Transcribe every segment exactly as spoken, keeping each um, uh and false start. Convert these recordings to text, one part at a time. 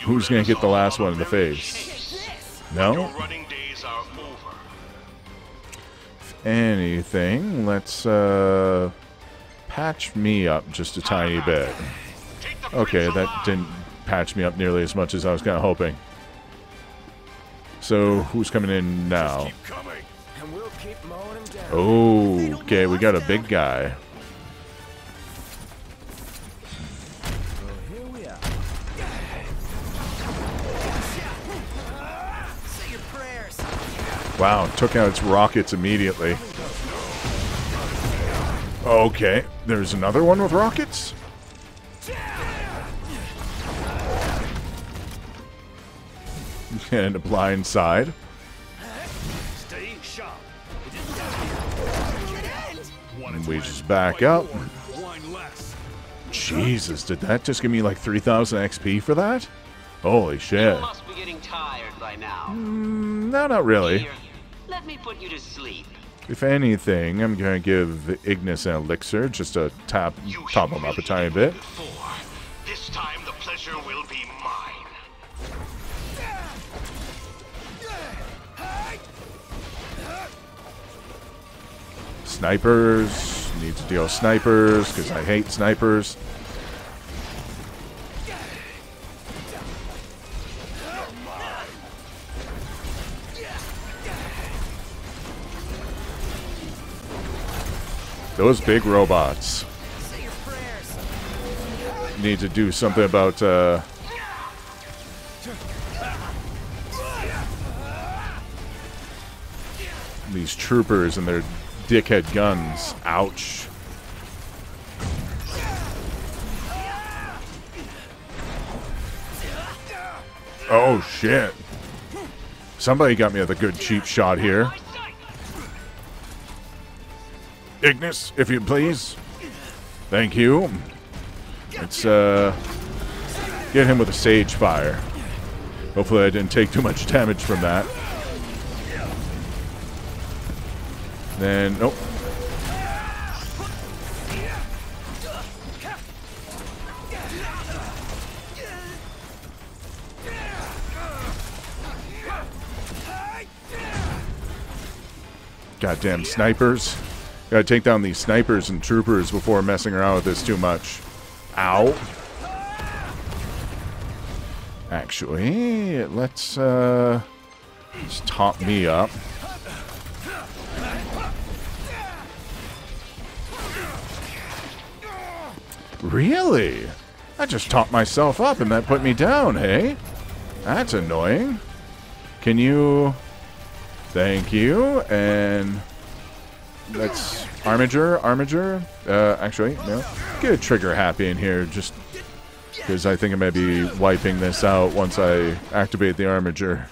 Who's gonna get the last one in the face? No? If anything, let's uh, patch me up just a tiny bit. Okay, that didn't patch me up nearly as much as I was kind of hoping. So, who's coming in now? Oh, okay, we got a big guy. Wow, took out its rockets immediately. Okay, there's another one with rockets? And a blind side. And we just back up. Jesus, did that just give me like three thousand X P for that? Holy shit. You must be getting tired by now. Mm, no, not really. Here, let me put you to sleep. If anything, I'm going to give Ignis an elixir just to tap, top him up a tiny bit. This time the pleasure will be mine. Snipers. Need to deal snipers because I hate snipers. Those big robots. Need to do something about uh, these troopers and their dickhead guns. Ouch. Oh shit. Somebody got me with a good cheap shot here. Ignis, if you please. Thank you. Let's uh, get him with a sage fire. Hopefully I didn't take too much damage from that. Then, nope. Goddamn snipers. Gotta take down these snipers and troopers before messing around with this too much. Ow. Actually, let's, uh... let's top me up. Really? I just topped myself up and that put me down, hey? That's annoying. Can you... Thank you, and... Let's armature, armature. Uh, actually, no. Get a trigger happy in here, just because I think I might be wiping this out once I activate the armature.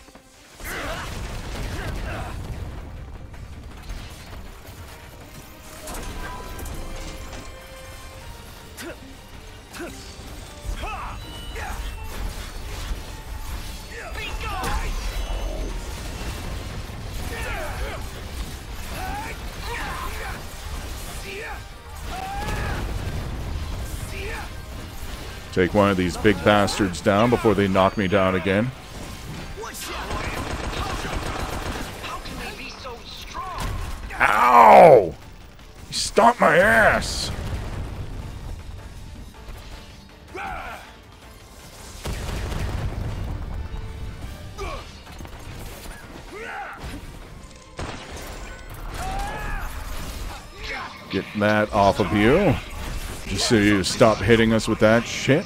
Take one of these big bastards down before they knock me down again. How can they be so strong? Ow! You stomped my ass! Get that off of you. Just so you stop hitting us with that shit.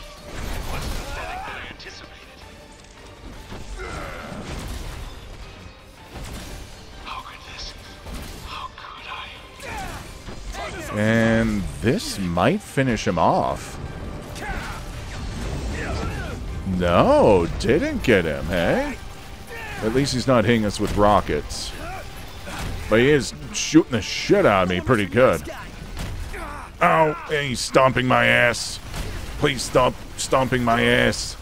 And this might finish him off. No, didn't get him, hey? At least he's not hitting us with rockets. But he is shooting the shit out of me pretty good. Ow, and he's stomping my ass. Please stop stomping my ass.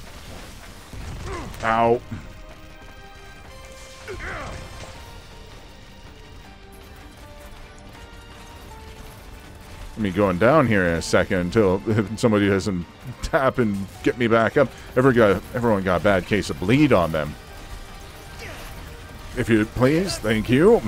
Ow. me going down here in a second until somebody doesn't tap and get me back up. Every got, everyone got a bad case of bleed on them. If you please, thank you.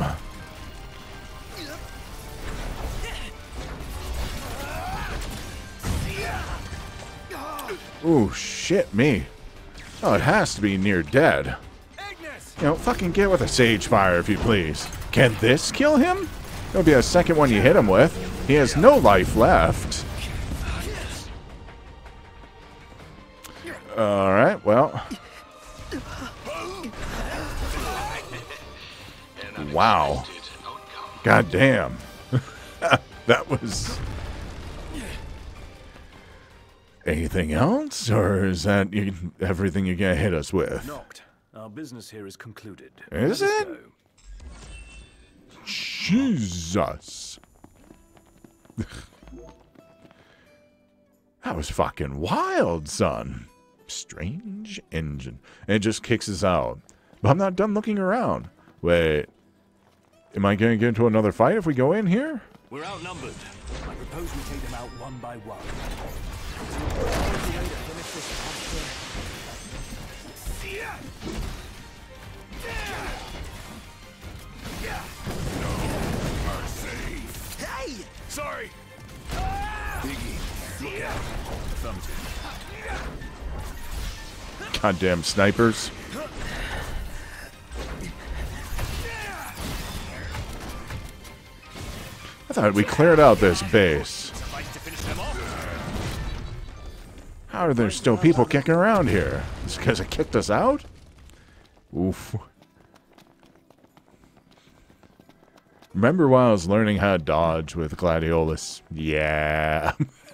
Ooh, shit me. Oh, it has to be near dead. You know, fucking get with a sage fire if you please. Can this kill him? It'll be a second one you hit him with. He has no life left. Alright, well. Wow. God damn. That was... Anything else? Or is that you, everything you're gonna hit us with? Knocked. Our business here is concluded. Is Let us it? go. Jesus. That was fucking wild, son. Strange engine. And it just kicks us out. But I'm not done looking around. Wait. Am I going to get into another fight if we go in here? We're outnumbered. I propose we take them out one by one. Hey! Sorry. Biggie, look out. Thumbs in. Goddamn snipers. I thought we cleared out this base. How are there still people kicking around here? It's because it kicked us out? Oof. Remember while I was learning how to dodge with Gladiolus? Yeah.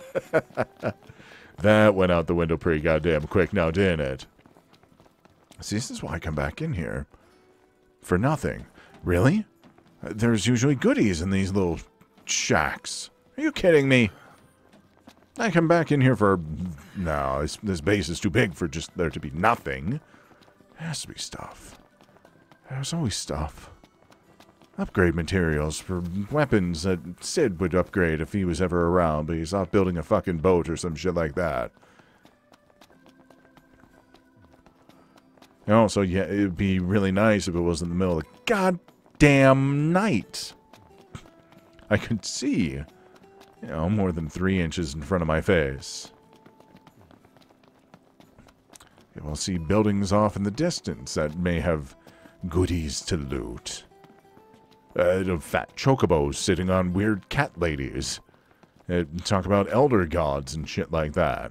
That went out the window pretty goddamn quick now, didn't it? See, this is why I come back in here. For nothing. Really? There's usually goodies in these little shacks. Are you kidding me? I come back in here for... No, this, this base is too big for just there to be nothing. There has to be stuff. There's always stuff. Upgrade materials for weapons that Sid would upgrade if he was ever around, but he's off building a fucking boat or some shit like that. And also, yeah, it would be really nice if it was in the middle of the goddamn night. I could see, you know, more than three inches in front of my face. You will see buildings off in the distance that may have goodies to loot. Uh, fat chocobos sitting on weird cat ladies. Uh, talk about elder gods and shit like that.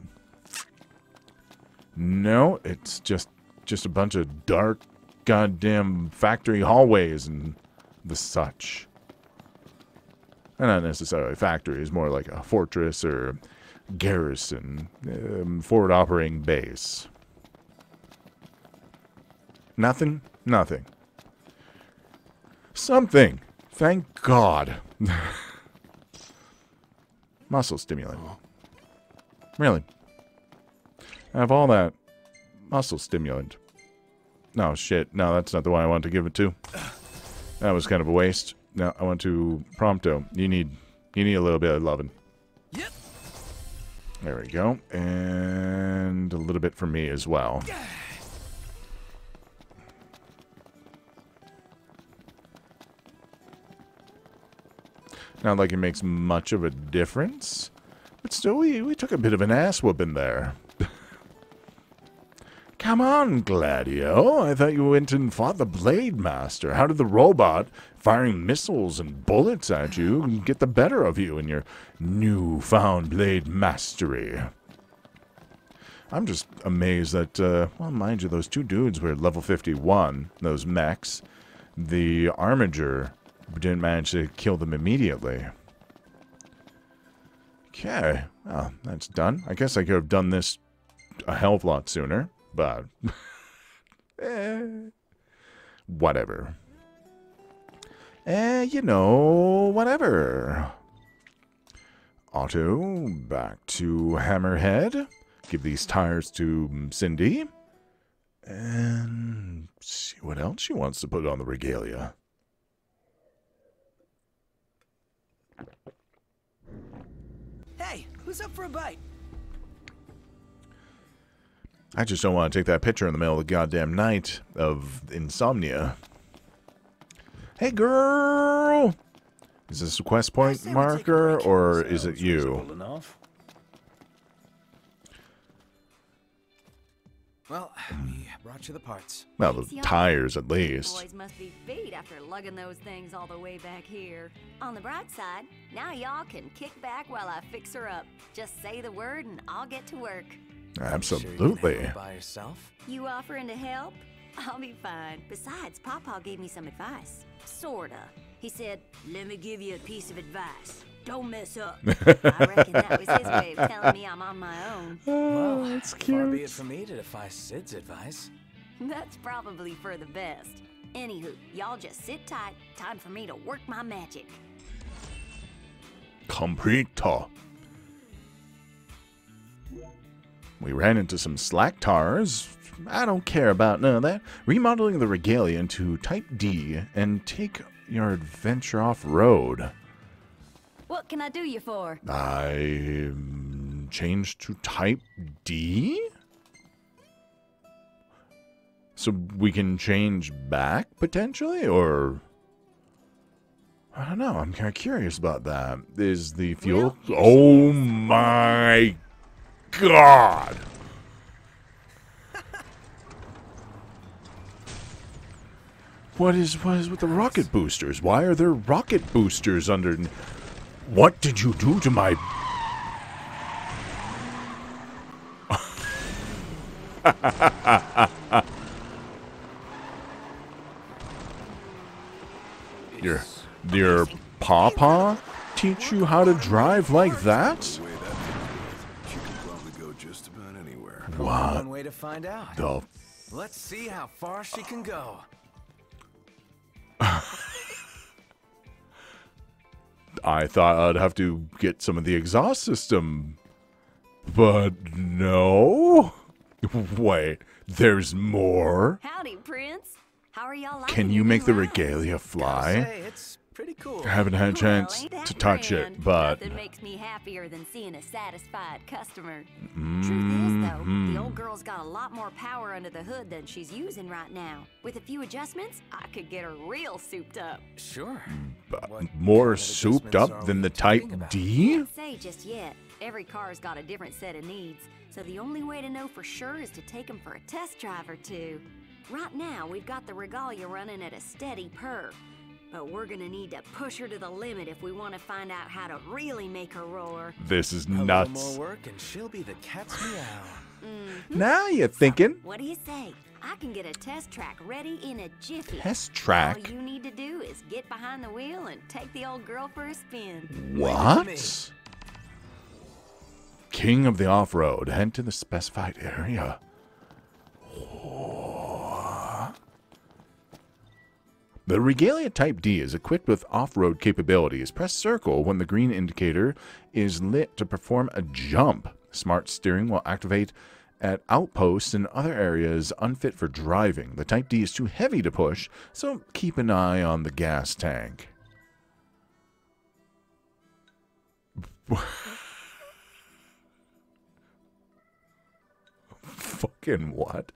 No, it's just just a bunch of dark, goddamn factory hallways and the such. And not necessarily factories, more like a fortress or garrison, um, forward operating base. Nothing? Nothing. Something. Thank God. Muscle stimulant. Really? I have all that muscle stimulant. No, shit. No, that's not the one I want to give it to. That was kind of a waste. No, I want to Prompto. You need you need a little bit of loving. Yep. There we go. And a little bit for me as well. Not like it makes much of a difference, but still, we, we took a bit of an ass whooping there. Come on, Gladio. I thought you went and fought the Blade Master. How did the robot firing missiles and bullets at you get the better of you in your newfound blade mastery? I'm just amazed that, uh, well, mind you, those two dudes were level fifty-one, those mechs. The Armiger didn't manage to kill them immediately. Okay, well, that's done. I guess I could have done this a hell of a lot sooner, but eh, whatever. Eh, you know, whatever. Otto, back to Hammerhead. Give these tires to Cindy. And see what else she wants to put on the regalia. Hey, who's up for a bite? I just don't want to take that picture in the middle of the goddamn night of insomnia. Hey, girl! Is this a quest point marker, or is it you? Enough. Well, we brought you the parts. Well, the tires, at least. Boys must be beat after lugging those things all the way back here. On the bright side, now y'all can kick back while I fix her up. Just say the word and I'll get to work. Absolutely. Sure you can by yourself? You offering to help? I'll be fine. Besides, Pawpaw gave me some advice. Sorta. He said, let me give you a piece of advice. Don't mess up. I reckon that was his way of telling me I'm on my own. Oh, that's Far be it cute. from me to defy Sid's advice. That's probably for the best. Anywho, y'all just sit tight. Time for me to work my magic. Comprito. We ran into some slack tars. I don't care about none of that. Remodeling the regalia into Type D and take your adventure off-road. What can I do you for? I um, changed to Type D? So we can change back, potentially? Or... I don't know. I'm kind of curious about that. Is the fuel... Well, oh my god! What is what is with the rocket boosters? Why are there rocket boosters under... What did you do to my... your your pawpaw teach you how to drive like that? The way that thing goes, she can probably go just about anywhere. What One way to find out. the... Let's see how far she can go. I thought I'd have to get some of the exhaust system, but no. Wait, there's more? Howdy, Prince. How are y'all liking Can you your make new the ride? regalia Gotta fly? say, it's pretty cool. I haven't had a Well, chance ain't that to touch grand? it, but... Nothing makes me happier than seeing a satisfied customer. Mm-hmm. Truth is, though, the old girl's got a lot more power under the hood than she's using right now. With a few adjustments, I could get her real souped up. Sure. But What more kind of souped adjustments up are than we the Type talking about? D? Can't say just yet. Every car's got a different set of needs, so the only way to know for sure is to take them for a test drive or two. Right now, we've got the regalia running at a steady purr, but we're gonna need to push her to the limit if we want to find out how to really make her roar. This is A little nuts. more work and she'll be the cat's meow. Now you're thinking. What do you say? I can get a test track ready in a jiffy. Test track? All you need to do is get behind the wheel and take the old girl for a spin. What? King of the off-road. Head to the specified area. The Regalia Type D is equipped with off-road capabilities. Press circle when the green indicator is lit to perform a jump. Smart steering will activate at outposts and other areas unfit for driving. The Type D is too heavy to push, so keep an eye on the gas tank. Fucking what?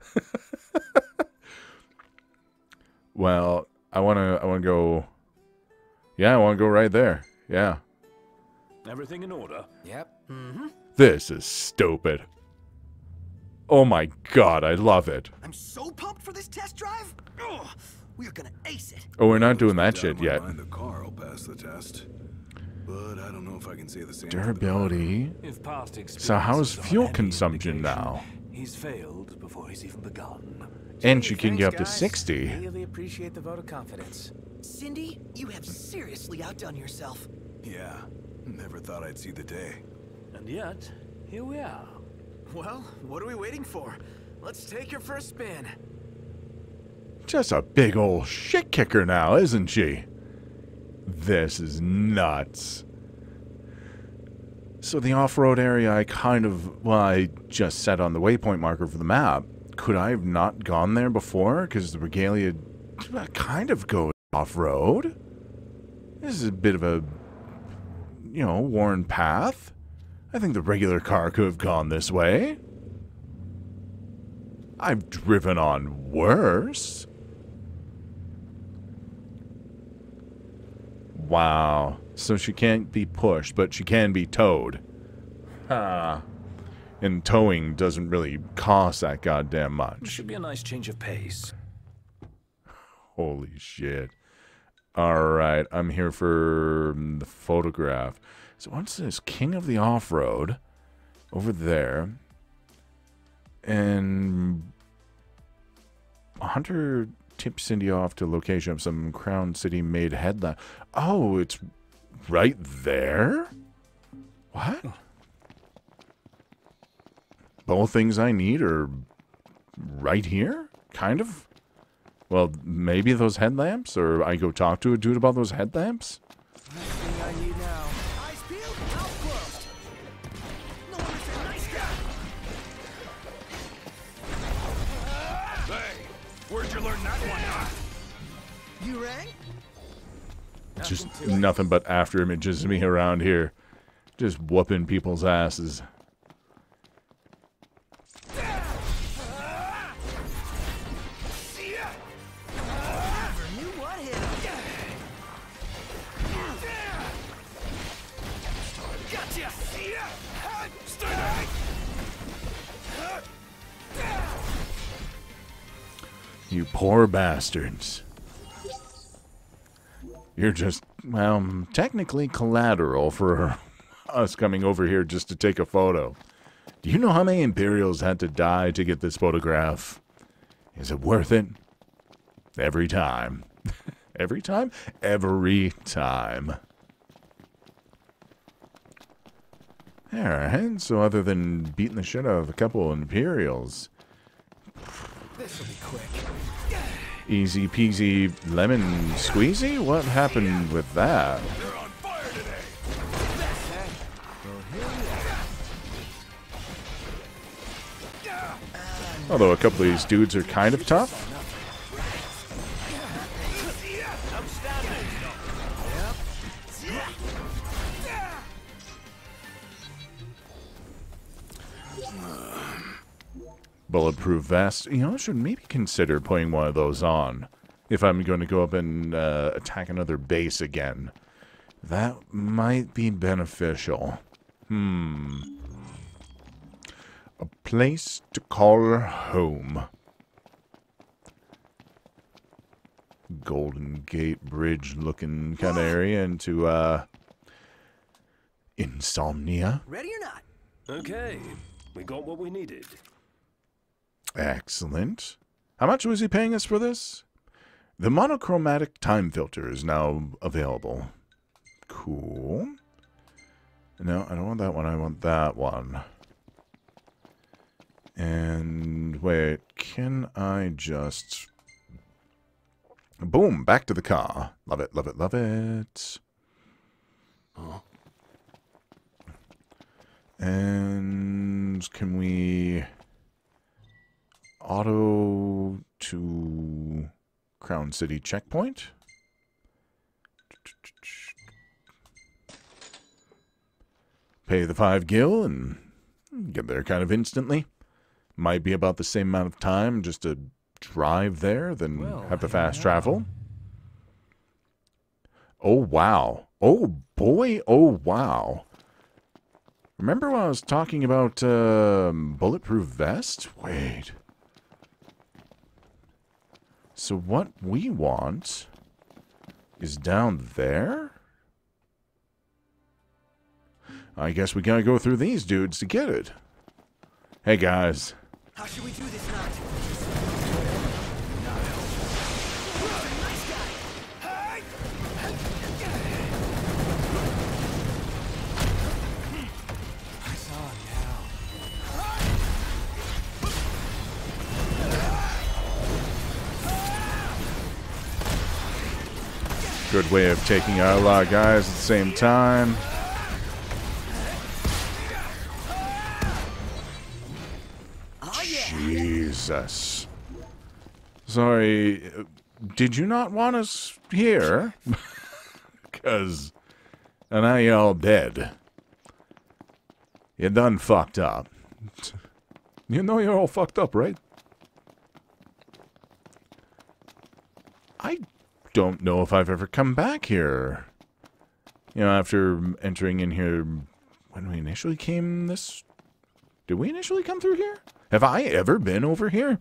Well, I wanna, I wanna go. Yeah, I wanna go right there. Yeah, Everything in order? Yep. Mm-hmm. this is stupid. Oh my god, I love it. I'm so pumped for this test drive. Ugh, we're gonna ace it. Oh, we're not doing that Doubt shit in my yet. mind The car will pass the test, but I don't know if I can say the same. for the Durability. If past So how's experiences are fuel any consumption indication, now? He's failed before he's even begun. And she can Thanks, get up to guys. sixty. Really appreciate the vote of confidence. Cindy, you have seriously outdone yourself. Yeah, never thought I'd see the day. And yet, here we are. Well, what are we waiting for? Let's take your first spin. Just a big old shit kicker now, isn't she? This is nuts. So the off-road area I kind of, well, I just set on the waypoint marker for the map. Could I have not gone there before? Because the Regalia kind of goes off-road. This is a bit of a, you know, worn path. I think the regular car could have gone this way. I've driven on worse. Wow. So she can't be pushed, but she can be towed. Ha. And towing doesn't really cost that goddamn much. Should be a nice change of pace. Holy shit. Alright, I'm here for the photograph. So what's this? King of the Off-Road. Over there. And Hunter tips Cindy off to location of some Crown City made headline. Oh, it's right there? What? Both things I need are right here? Kind of? Well, maybe those headlamps? Or I go talk to a dude about those headlamps? Next thing I need now. Eyes peeled, mouth closed. No one is a nice guy. Hey, where'd you learn that one, huh? You rang? Just nothing but after images of me around here. Just whooping people's asses. You poor bastards. You're just, well, technically collateral for us coming over here just to take a photo. Do you know how many Imperials had to die to get this photograph? Is it worth it? Every time. Every time? Every time. Alright, so other than beating the shit out of a couple of Imperials, This'll be quick. easy peasy lemon squeezy? What happened with that? You're on fire today. Although a couple of these dudes are kind of tough. Bulletproof vest. You know, I should maybe consider putting one of those on if I'm going to go up and uh, attack another base again. That might be beneficial. Hmm. A place to call home. Golden Gate Bridge looking kind of area into uh, Insomnia. Ready or not? Okay, we got what we needed. Excellent. How much was he paying us for this? The monochromatic time filter is now available. Cool. No, I don't want that one. I want that one. And wait, can I just... Boom, back to the car. Love it, love it, love it. Huh? And can we... Auto to Crown City checkpoint. Pay the five gil and get there kind of instantly. Might be about the same amount of time just to drive there than Well, have the fast travel. Oh, wow. Oh, boy. Oh, wow. Remember when I was talking about uh, bulletproof vest? Wait. So what we want is down there? I guess we gotta go through these dudes to get it. Hey, guys. How should we do this now? Good way of taking out a lot of guys at the same time. Jesus. Sorry, did you not want us here? Because, and now you're all dead. You done fucked up. You know you're all fucked up, right? I don't know if I've ever come back here. You know, after entering in here when we initially came this... Did we initially come through here? Have I ever been over here?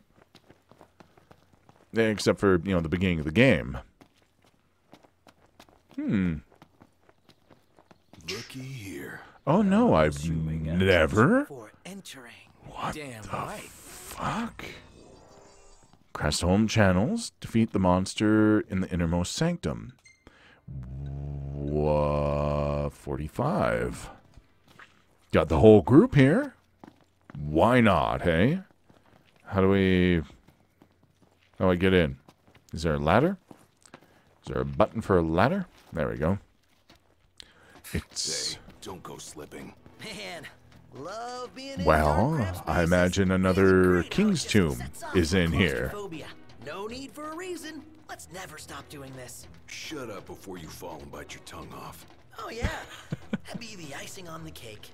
Except for, you know, the beginning of the game. Hmm. Looky here. Oh no, I've never... For entering. What Damn the right. fuck? Crest home channels. Defeat the monster in the innermost sanctum. Wha forty-five. Got the whole group here. Why not, hey? How do we... How do I get in? Is there a ladder? Is there a button for a ladder? There we go. It's... Hey, don't go slipping. Man, love being in Well, dark crap I spaces. imagine another Feeling great King's how it just Tomb sets off is in here. claustrophobia. No need for a reason. Let's never stop doing this. Shut up before you fall and bite your tongue off. Oh yeah, that'd be the icing on the cake.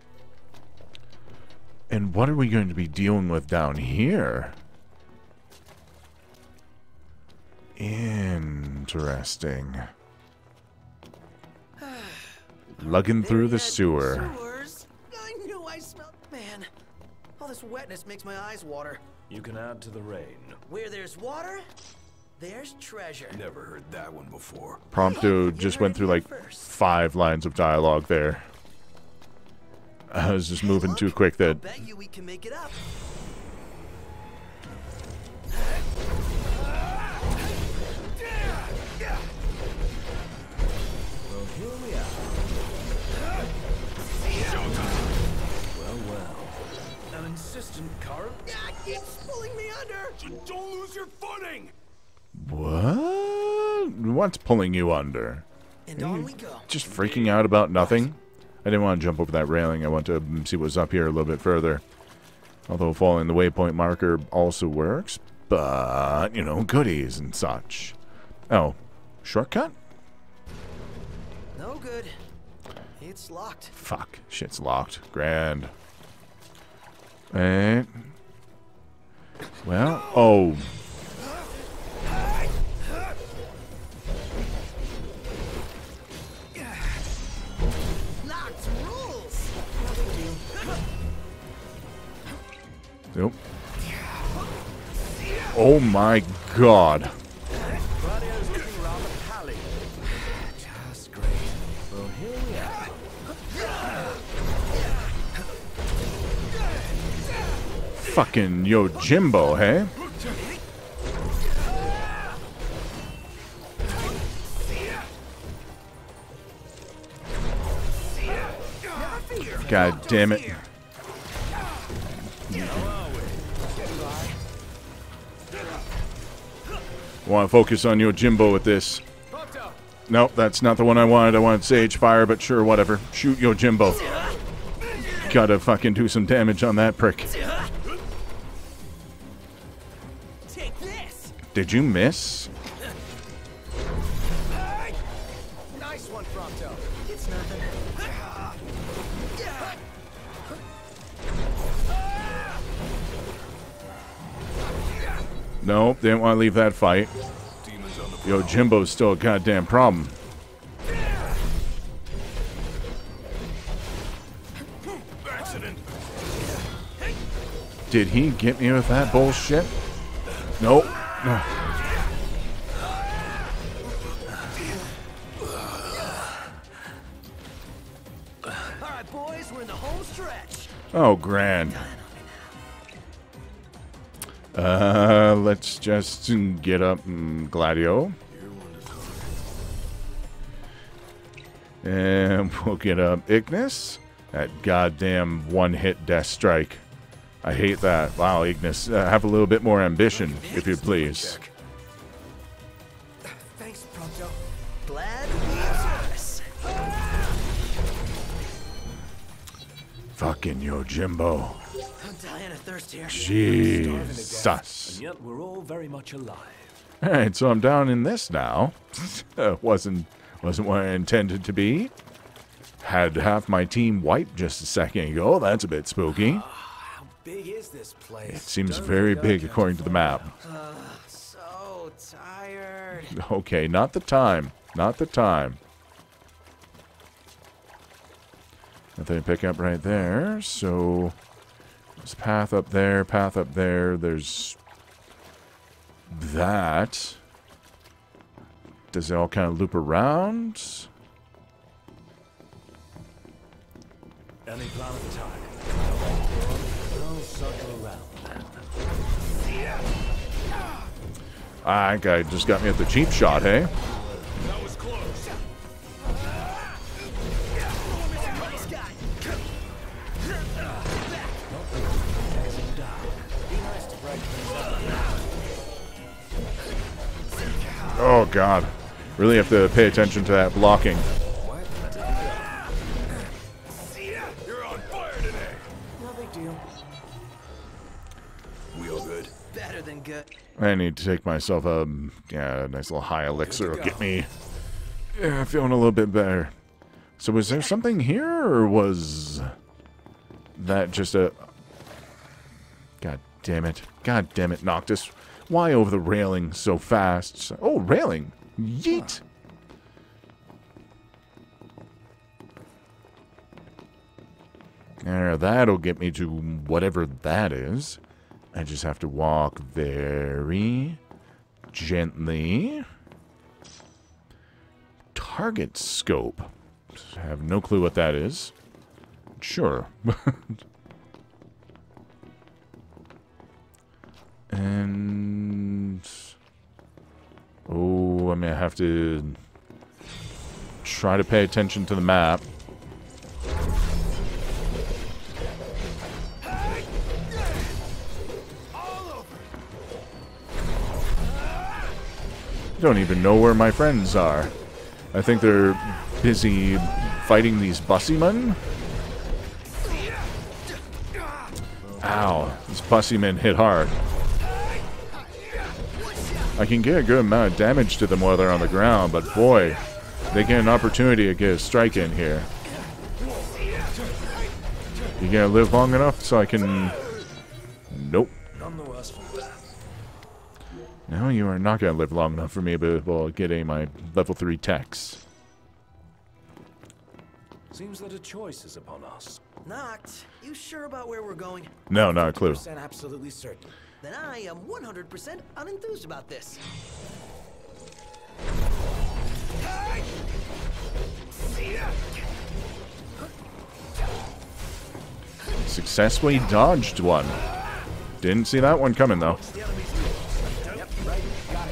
And what are we going to be dealing with down here? Interesting. Lugging through the Myriad sewer. Sewers. I knew I smelled. Man, all this wetness makes my eyes water. You can add to the rain. Where there's water, there's treasure. Never heard that one before. Prompto just went through like five lines of dialogue there. I was just moving too quick I'll that... bet you we can make it up. Well, here we are. Well, well. An insistent current? Yeah, keeps pulling me under. Don't lose your footing! What? What's pulling you under? And on we go. Just freaking out about nothing? I didn't want to jump over that railing. I want to see what's up here a little bit further. Although following the waypoint marker also works. But, you know, goodies and such. Oh, shortcut? No good. It's locked. Fuck. Shit's locked. Grand. Eh. Well, oh. Locked rules. Nope. Oh my god. Claudio's looking rather pally. Just great. Well, here we are. Fucking Yojimbo, hey? God damn it. I want to focus on Yojimbo with this. Nope, that's not the one I wanted. I wanted Sage Fire, but sure, whatever. Shoot Yojimbo. Gotta fucking do some damage on that prick. Take this. Did you miss? Nice one, Prompto. It's nothing. Nope, didn't want to leave that fight. Demons on the Yo, Jimbo's still a goddamn problem. accident. Did he get me with that bullshit? Nope. All right, boys, we're in the home stretch. Oh, grand. Uh, let's just get up mm, Gladio. And we'll get up Ignis. That goddamn one-hit death strike. I hate that. Wow, Ignis, uh, have a little bit more ambition, if you please. Thanks, Prompto. Glad to be of service. Fucking Yojimbo. I'm dying of thirst here. Jesus. And yet we're all very much alive. Alright, so I'm down in this now. uh, wasn't wasn't what I intended to be. Had half my team wiped just a second ago. That's a bit spooky. How big is this place? It seems very big according to the map. Uh, so tired. Okay, not the time. Not the time. Nothing to pick up right there. So there's path up there, path up there. There's that. Does it all kind of loop around? Any plan of attack? I'll circle around then. Ah, that guy just got me at the cheap shot, hey? That was close. Nice guy. Oh, God. Really have to pay attention to that blocking. You're on fire today. No big deal. We all good? Better than good. I need to take myself a, yeah, a nice little high elixir. It'll get me yeah, feeling a little bit better. So was there something here, or was that just a... God damn it. God damn it, Noctis. Why over the railing so fast? Oh, railing. Yeet. There, that'll get me to whatever that is. I just have to walk very gently. Target scope. I have no clue what that is. Sure. And... oh, I mean, I have to try to pay attention to the map. Don't even know where my friends are. I think they're busy fighting these bussymen. Ow, these bussymen hit hard. I can get a good amount of damage to them while they're on the ground, but boy, they get an opportunity to get a strike in here. You gonna live long enough so I can... Nope. None the worse for that. No, you are not going to live long enough for me to be able to get a my level three techs. Seems that a choice is upon us. Noct, you sure about where we're going? No, not a clue. fifty percent absolutely certain. Then I am one hundred percent unenthused about this. Successfully dodged one. Didn't see that one coming, though. Yep, right, got it.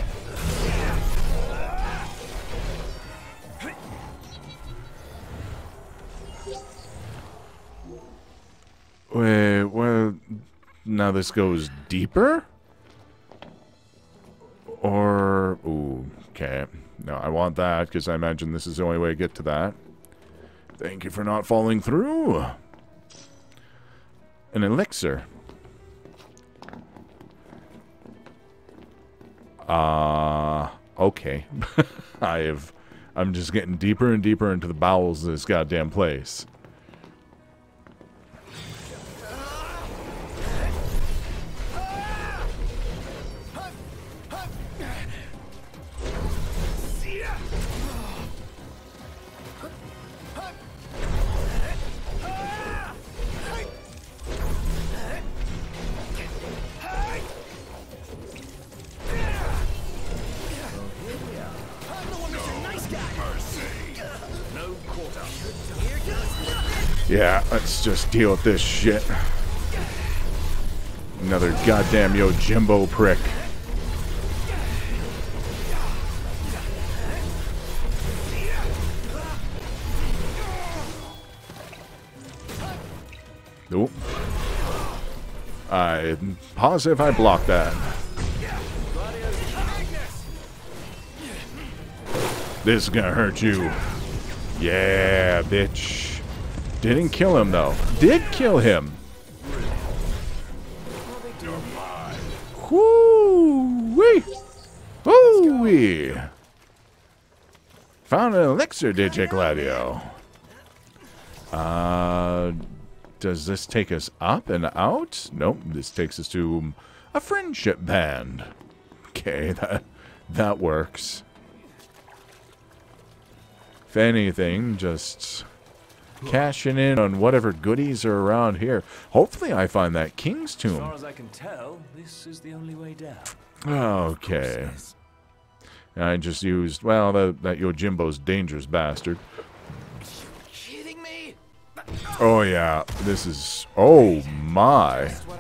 Wait, well, now this goes deeper? Or, ooh, okay. No, I want that, because I imagine this is the only way to get to that. Thank you for not falling through. An elixir. Uh, okay. I have, I'm just getting deeper and deeper into the bowels of this goddamn place. Yeah, let's just deal with this shit. Another goddamn Yojimbo prick. Nope. I'm positive I blocked that. This is gonna hurt you. Yeah, bitch. Didn't kill him, though. Did kill him. Whoo-wee. Whoo-wee. Found an elixir, did you, Gladio? Uh, does this take us up and out? Nope, this takes us to a friendship band. Okay, that, that works. If anything, just cashing in on whatever goodies are around here. Hopefully I find that King's As far Tomb. as I can tell, this is the only way down. Okay. I just used, well, that, that Yojimbo's dangerous bastard. Kidding me? Oh, yeah. This is, oh, my. Well,